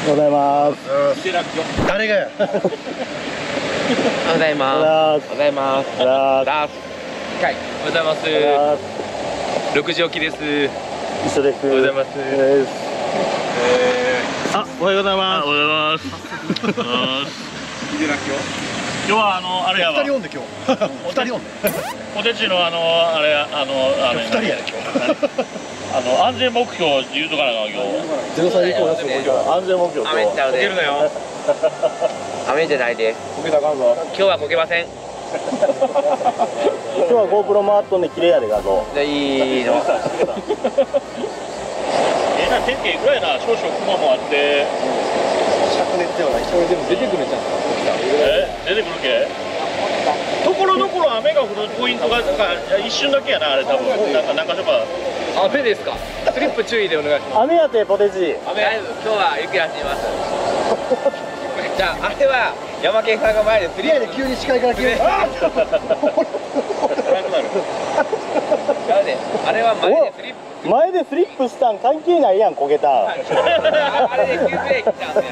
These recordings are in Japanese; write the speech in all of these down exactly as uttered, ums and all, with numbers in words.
ございます。 誰がや。 おはようございます。おはようございます。おはようございます。はい、おはようございます。六時起きです。 一緒です。 おはようございます。 あ、おはようございます。 おはようございます。今日はあのあれやわ。 二人おんで今日。二人おんで。 ポテチのあのあれあのあれ。 二人やね今日。 あの安全目標言うとかなあかん今日。 ゼロ歳以降やつもいいから安全目標と。 雨ちゃうで。こけるなよ。雨じゃないで。 こけたらあかんぞ。 今日はこけません。 今日は GoPro 回っとんで綺麗やで画像。 じゃあいいの。 えな天気ぐらいな少々雲もあって。 灼熱ではない。それでも出てくるじゃん。 え出てくるけ？ところどころ雨が降るポイントがなんか一瞬だけやなあれ多分なんかなんかとか。 雨ですか。スリップ注意でお願いします。 雨やてポテチ。 雨。今日はゆっくり走ります。じゃああれは山県さんが前でスリップ。 急に視界から消える。あなくなる。 あれは前でスリップ。 前でスリップしたん関係ないやん、こけたん。 あれで急ブレーキしたんだよ。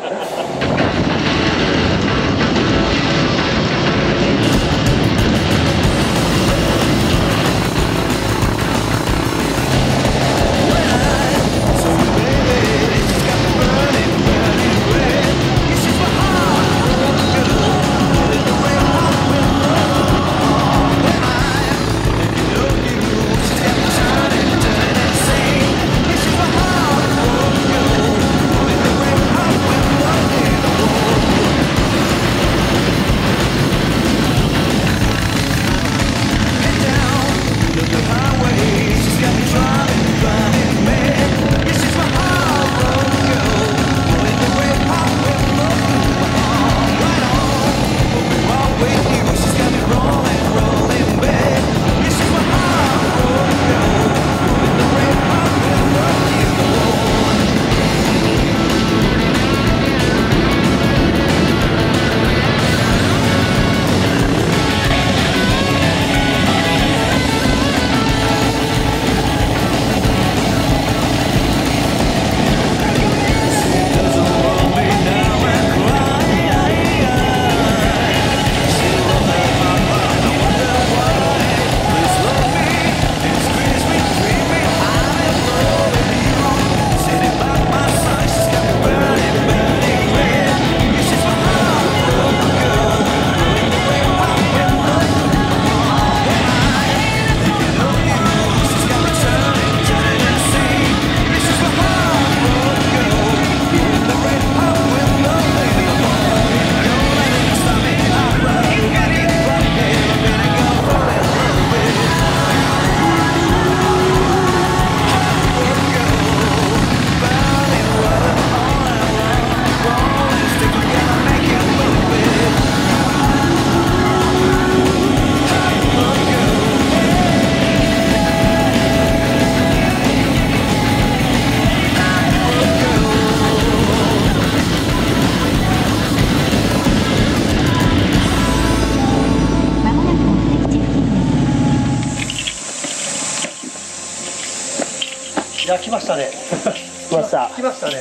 いや来ましたね。 来ました。 来ましたね。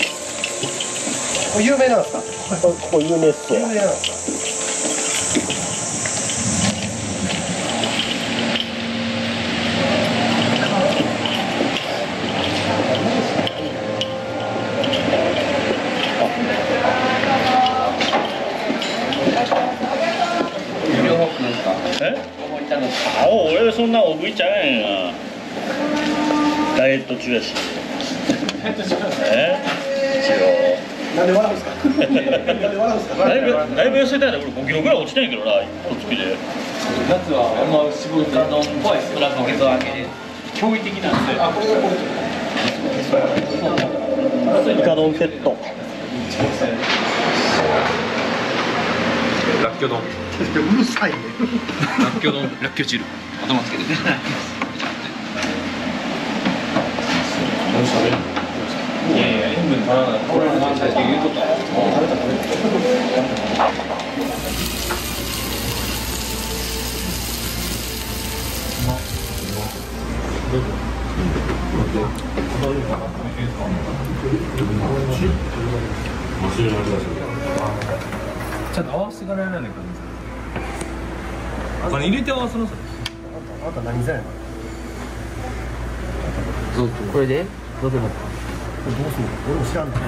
これ有名なんですか。 ここ有名っすよ。 有名なんですか。 え？あお俺そんな大食いちゃうやんや。ダイエット中やし。え？一応。 なんで笑うんですか。なんで笑うんですか。 だいぶだいぶ痩せたんやで、俺ごキロぐらい落ちてんやけどな、一月で。 夏はあんま絞りどんどん怖いですよ。プラスお水をあげて驚異的なんですよ。あ、これがこれ。 イカ丼セット。 ラッキョ丼。 うるさいね。 ラッキョ丼、ラッキョ汁。頭つけてね。いやいや、塩分取らない。これは最初言うとった。食べた食べた。 ちゃんと合わせてからやらないからお金入れて合わせなさい。 あなた何座やな。 これでどうするの？ どうすんの？俺も知らんの。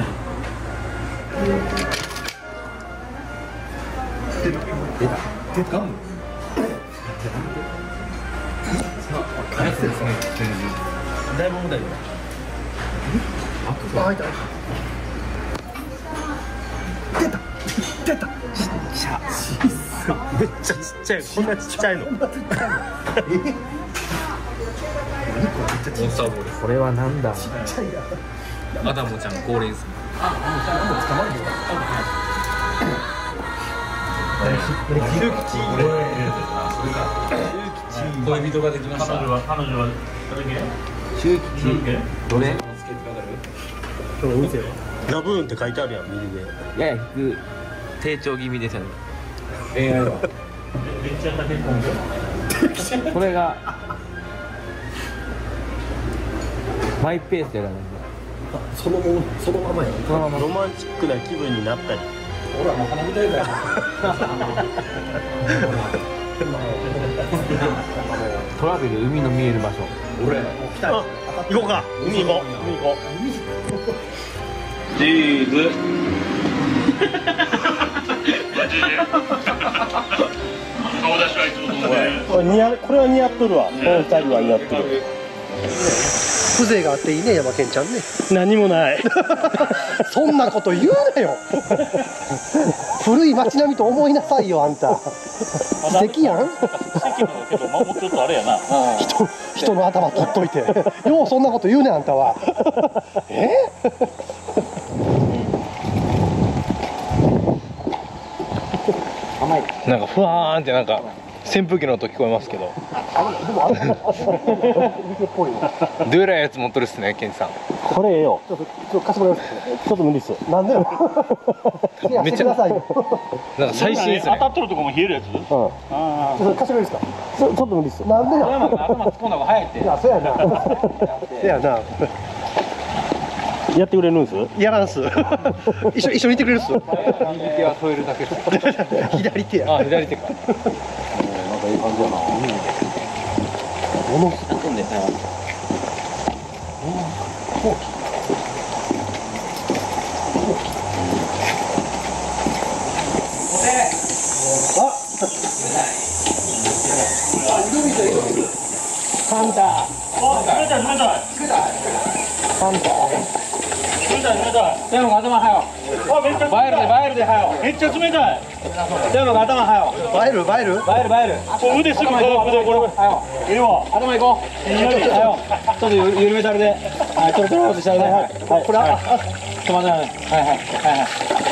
出た。出た。出た。ガム。 あやつですね。 だいぶ問題よ。あ、開いた。出た。出た。ちっちゃ。 めっちゃちっちゃい。こんなちっちゃいの。 こんなちっちゃいの。え？何これめっちゃちっちゃい。 モンスターボール。 これはなんだ？ ちっちゃいや。 アダモちゃん高齢ですね。 あ、もう捕まるよ。 恋人ができました。 彼女は彼女はどれ系？ 周吉どれ？ 今日見せよ。 ラブーンって書いてあるやん、右で。 やや低く低調気味ですよね。 エーアイ は。 めっちゃ竹込んで。 これがマイペースやからね。 そのもそのままや。 そのままロマンチックな気分になったり。 ほらもう花みたいだよ。 トラベル海の見える場所。 俺もう来たよ。 行こうか。海行こう。海行こチーズ。顔出しはいつもと同じ。 う。これ似合う、これは似合っとるわ。この二人は似合ってる。 風情があっていいね、山健ちゃんね。 何もない。 そんなこと言うなよ。古い街並みと思いなさいよ、あんた。素敵やん。 奇跡のけどもうちょっとあれやな。 人、人の頭取っといて。ようそんなこと言うね、あんたは。え？甘い。 なんかふわーんってなんか扇風機の音聞こえますけど。 でもあれ、あれ、店っぽいな。 どうやらやつ持っとるっすね、ケンさん。 これええよ。 ちょっと、ちょっと貸してもらいます。 ちょっと無理っす。 なんでよ。 めっちゃしてくださいよ。 なんか最新っすね。 当たっとるとこも冷えるやつ。 うん。ちちょょっと貸してくれるんですか。 ちょっと無理っす。 なんでよ。 頭突っ込んだ方が早いって。 いや、そうやな。そうやな。 やってくれるんす？ やらんす。一緒、一緒にいてくれるっす。 右手は添えるだけです。 左手や。 あ、左手か。 なんかいい感じやな。 ものパンタ。 あ、冷たい冷たい。 パンタ。 冷たい冷たい。 でも頭はよ。 あ、めっちゃバイルでバイルではよ。 めっちゃ冷たい。 でも頭はよ。 映える、映える。 バイルバイル。 こう腕すぐ乾くでこれ。 はよ。 ええわ。 頭行こう。はよ。ちょっとゆ緩めたるで。はい、ちょっとローズしたるで。はい。はい。これは。止まらない。はいはいはいはい。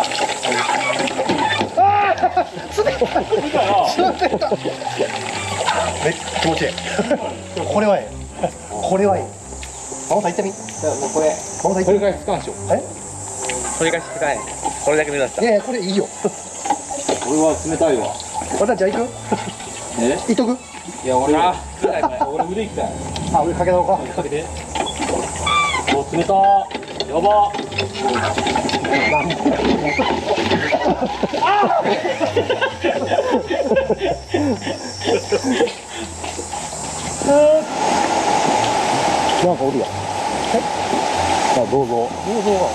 めっちゃ気持ちいい。これはええ。これはええ。マモさん行ってみ。 もうこれ。 マモさん行ってみ。 取り返しつかんでしょ。 え？ 取り返しつかない。これだけ目指した。 いやいや、これいいよ。 俺は冷たいわ。 私じゃあ行く？ え？ 行っとく？ いや俺は。俺腕行きたい。 あ、俺かけたのか。 かけて。お、冷たー。やば。 なんかおるやん。はい。どうぞ。 どうぞ。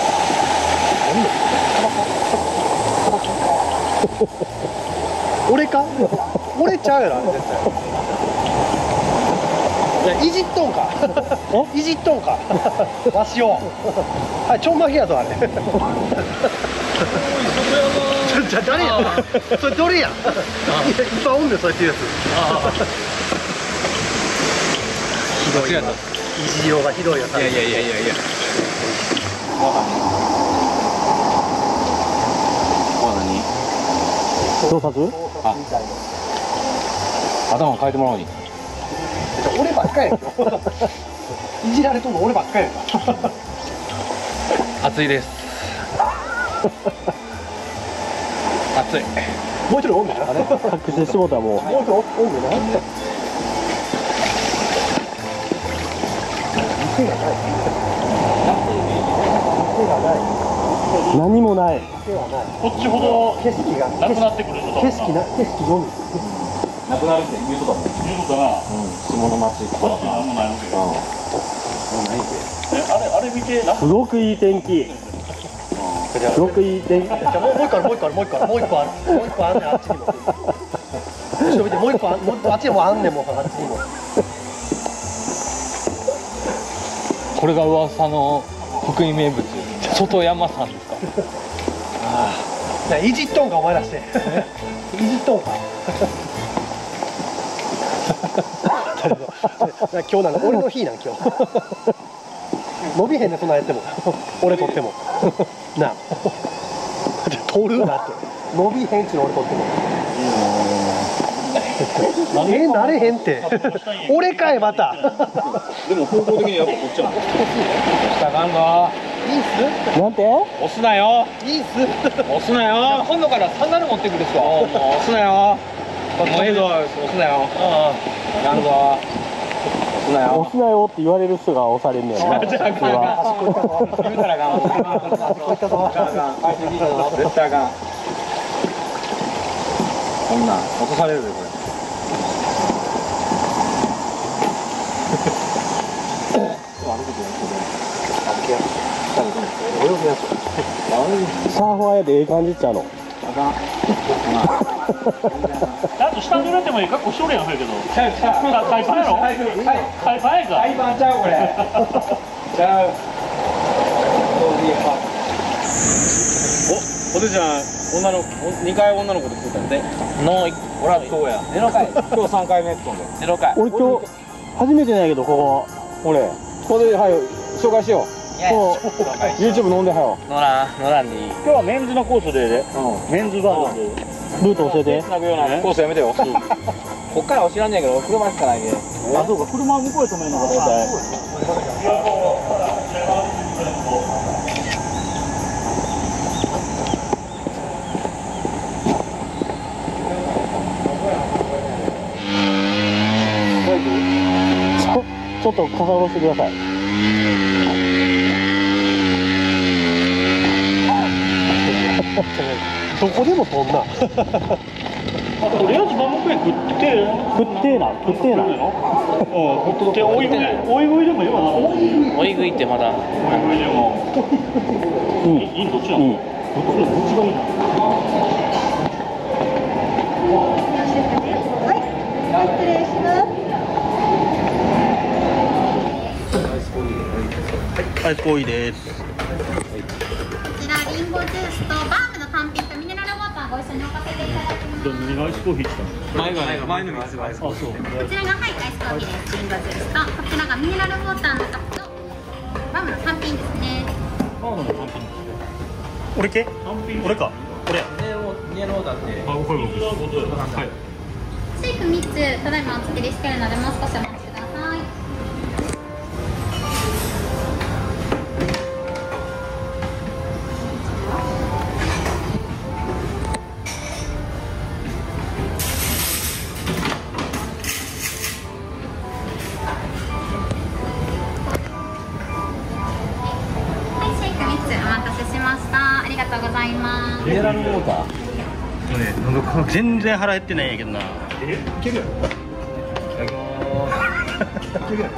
俺か？俺ちゃうやろ、絶対。いや、いじっとんか。いじっとんか。わしを。はい、ちょんまげやぞ、あれ。じゃ、誰や。それどれや。いや、いっぱいおんねん、そうやっていうやつ。ひどいわ。いじようがひどいやつ。 いやいやいやいやいや。 盗撮？ 頭変えてもらおうに。 俺ばっかやん。いじられとんの俺ばっかやん。 熱いです。熱い。 もう一人おんねんな。 隠してしもたらもう。 もう一人おんねんな。店がない。 何もない。 こっちほど景色がなくなってくるの景色な景色のみ。 なくなるって言うとだもん。 いうことな。 下の町こっちなんもないわけよ。え、あれ、あれ見て、な。 すごくいい天気。すごくいい天気。 じゃあもうもう一個あるもう一個あるもう一個あるもう一個あるもう一個あんねんあっちにも。後ろ見てもう一個あんもうあっちにもあんねんもうあっちにも。 これが噂の福井名物、外山さんですか。 いやいじっとんかお前らして。いじっとんか。今日なんか俺の日なん今日。伸びへんねそんなやっても。俺とっても。なあ。取るなって。伸びへんちの俺とっても。えなれへんって。俺かいまた。 でも方向的にやっぱこっちは。下がんぞ。 いいっす。 なんて？ 押すなよ。 いいっす。 押すなよ。今度からサンダル持ってくるっすよ。押すなよ。もうええぞ。押すなよ。やるぞ。押すなよ。 押すなよって言われる人が押されんねんな。 じゃああかんあかん。言うたらあかん。絶対あかん。こんなん落とされるでこれ。 サーファーやでええ感じっちゃうの。 あと下濡れてもいい格好しとるやん、そうやけど。 ちゃうちゃう。 海パンやろ。海パンやか。 海パンちゃうこれ。ちゃう。お、おでちゃん、女の子、二回女の子で来たんで。の、ほら、そうや。ゼロ回。今日三回目ってんで。ゼロ回。 俺今日初めてなんやけどここ。俺。ここではい紹介しよう。そう。YouTube 飲んではよ。 乗らん乗らんでいい。 今日はメンズのコースでね。メンズバージョンで。 ルート教えて。 つなぐようなコースやめてよ。こっからは知らんねんけど、車しかないで。 あ、そうか、車は向こうへ止めるのが大体。 ちょっと傘下ろしてください。 どこでも飛んな。 とりあえずバームクーヘン食って。 食ってえな、食ってえな。 うん、食って、おい食い、おい食いでもいいわな。 追い食いってまだ。 おい食いでも。 うん。 いい、どっちなの。 うん。 どっちが、どっちがいいの。 はい、失礼します。 アイスコーヒーです。 こちらリンゴジュースとバームの単品とミネラルウォーターご一緒に置かせていただきます。 何がアイスコーヒーしたの。 前が前のアイス。 あ、そう。 こちらがはいアイスコーヒーです。リンゴジュースとこちらがミネラルウォーターのカップとバームの単品ですね。 バームの単品。俺系？俺か。俺。 ミネラルウォーターって。 あ、これ僕。はい。 シェイクみっつただいまお作りしているのでもう少しお待ちください。ありがとうございます。 ミネラルウォーター。 ね、喉乾く。全然腹減ってないんやけどな。 え、いけるやろ。いけるやろ。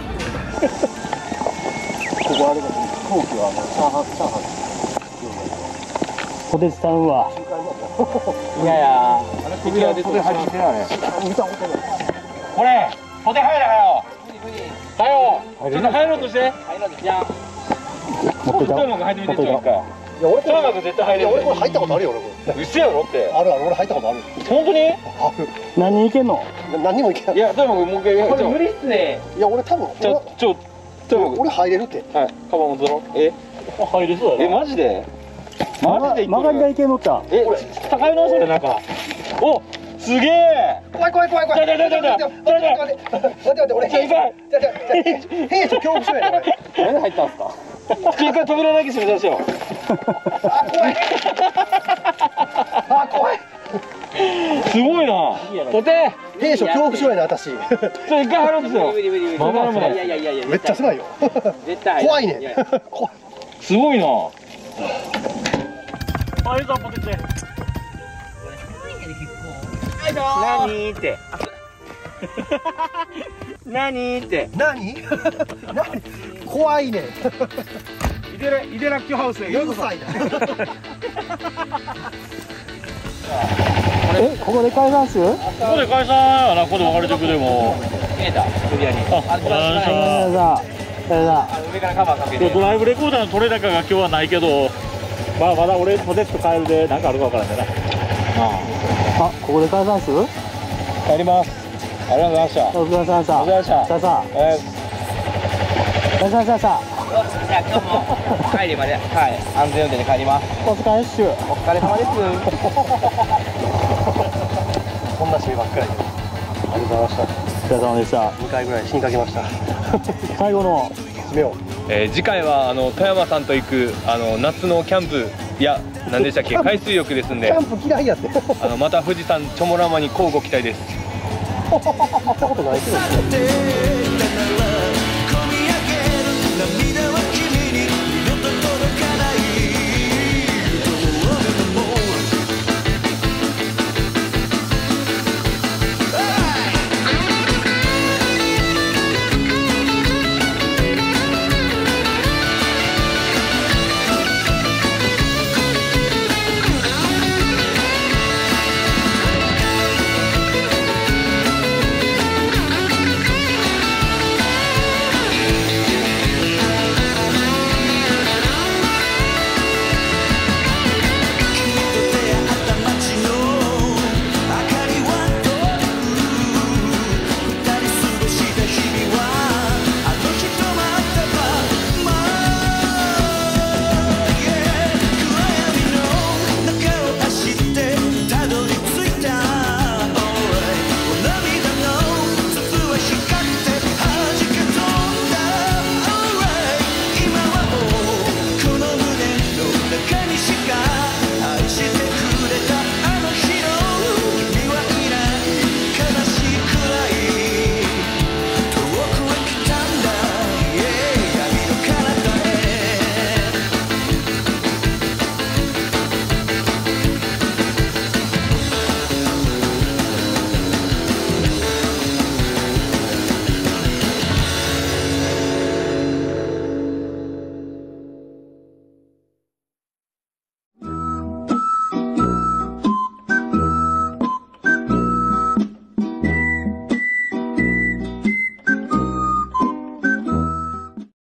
ここあれだ。飛行機はあのチャーハンチャーハン。 ポテチさんは。 いやいや。首は出て入ってないね。これ、ポテ入れはよ。はよ。ちょっと入ろうとして。入ろうとして。 持ってた。 入ってみてちょっと。 いや俺トラマグ絶対入れる。 俺これ入ったことあるよ俺これ。 嘘やろって。 あるある俺入ったことある。 本当に？ ある。 何人いけんの？ 何にもいけない。 いや、トラマグもう一回。これ無理っすね。 いや俺多分ちょちょトラマグ。 俺入れるって。 はい。カバン持つの？え？ 入りそうやな。 えマジで？マジで？ 曲がりがいけんのっちゃ。 え、高いのそれなんか。お、すげえ。 怖い怖い怖い怖い。 ちょちょちょちょちょ待って待って待って待って待って俺。 ちょいかい。 じゃじゃ兵士恐怖症やね俺。 何で入ったんすか？ちょ一回扉だけ閉めさせよう。 あ怖い。あ怖い。 すごいな。ポテ。 兵士恐怖症やね私。 ちょ一回入ろうとすよ。 無理無理無理。 まだまだ。 いやいやいやいや。 めっちゃ狭いよ。 絶対。 怖いね。怖い。 すごいな。あ、いいぞ、ポテチ。何って。何って。 何？何？怖いね。 イデライデラッキョハウスへようこそ。 え、ここで解散する？ ここで解散やな、ここで別れてくでも。 見えた扉に。 あ、お願いします。 上からカバーかけて。 ドライブレコーダーの取れ高が今日はないけど、まあまだ俺ポテチとカエルで何かあるか分からんねんな。 あ、ここで解散する？ 帰ります。ありがとうございました。 お疲れ様でした。 お疲れ様でした。 さあさあ。 えさあさあさあさあ。 じゃあ今日も帰りまで、はい、安全運転で帰ります。 お疲れっしゅ。 お疲れ様です。 こんな締めばっかりで。ありがとうございました。 お疲れ様でした。 にかいぐらい死にかけました。 最後の締めを。 えー、次回はあの富山さんと行くあの夏のキャンプや何でしたっけ海水浴ですんで、 キャンプ嫌いやって。 あのまた富士山チョモラマに乞うご期待です。 行ったことないけど。